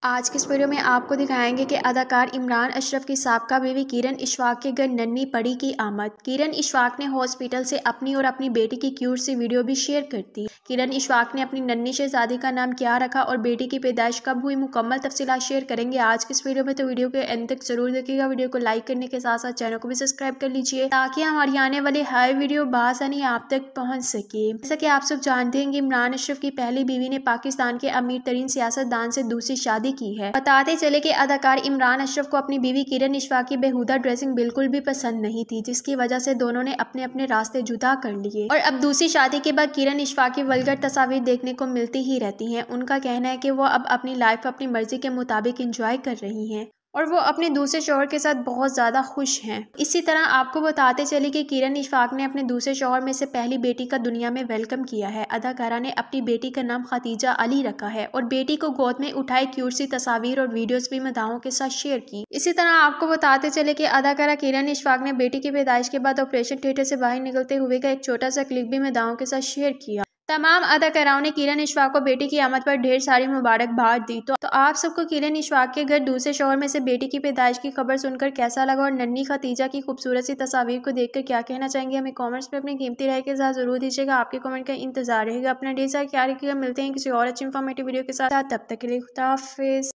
आज की इस वीडियो में आपको दिखाएंगे कि अदाकार इमरान अशरफ की साबका बीवी किरण इशफाक के घर नन्ही परी की आमद। किरण इशफाक ने हॉस्पिटल से अपनी और अपनी बेटी की क्यूट सी वीडियो भी शेयर कर दी। किरण इशफाक ने अपनी नन्ही शहजादी का नाम क्या रखा और बेटी की पैदाइश कब हुई, मुकम्मल तफसीलात शेयर करेंगे आज की इस वीडियो में। तो वीडियो के एंड तक जरूर देखिएगा। वीडियो को लाइक करने के साथ साथ चैनल को भी सब्सक्राइब कर लीजिए ताकि हमारी आने वाली हर वीडियो बासानी आप तक पहुँच सके। जैसा कि आप सब जानते हैं कि इमरान अशरफ की पहली बीवी ने पाकिस्तान के अमीर तरीन सियासतदान से दूसरी शादी की है। बताते चले कि अदाकार इमरान अशरफ को अपनी बीवी किरण इशफाक की बेहुदा ड्रेसिंग बिल्कुल भी पसंद नहीं थी, जिसकी वजह से दोनों ने अपने अपने रास्ते जुदा कर लिए और अब दूसरी शादी के बाद किरण इशफाक की वल्गर तस्वीर देखने को मिलती ही रहती हैं। उनका कहना है कि वो अब अपनी लाइफ अपनी मर्जी के मुताबिक एंजॉय कर रही हैं और वो अपने दूसरे शौहर के साथ बहुत ज़्यादा खुश हैं। इसी तरह आपको बताते चले कि किरण इशफाक ने अपने दूसरे शौहर में से पहली बेटी का दुनिया में वेलकम किया है। अदाकारा ने अपनी बेटी का नाम खतीजा अली रखा है और बेटी को गोद में उठाए क्यूट सी तस्वीर और वीडियोस भी मदाहों के साथ शेयर की। इसी तरह आपको बताते चले कि अदाकारा किरण इशफाक ने बेटी की पैदाइश के बाद ऑपरेशन थिएटर से बाहर निकलते हुए का एक छोटा सा क्लिप भी मदाहों के साथ शेयर किया। तमाम अदाकाराओं ने किरण इशफाक को बेटी की आमद पर ढेर सारी मुबारकबाद दी। तो आप सबको किरण इशफाक के घर दूसरे शौहर में से बेटी की पैदाइश की खबर सुनकर कैसा लगा और नन्ही खतीजा की खूबसूरत सी तस्वीर को देखकर क्या कहना चाहेंगे, हमें कमेंट्स में अपनी कीमती राय के साथ जरूर दीजिएगा। आपके कमेंट का इंतजार रहेगा। अपना ढेर सारा ख्याल रखिएगा। मिलते हैं किसी और अच्छी इंफॉर्मेटिव वीडियो के साथ। तब तक के लिए खुदा हाफिज।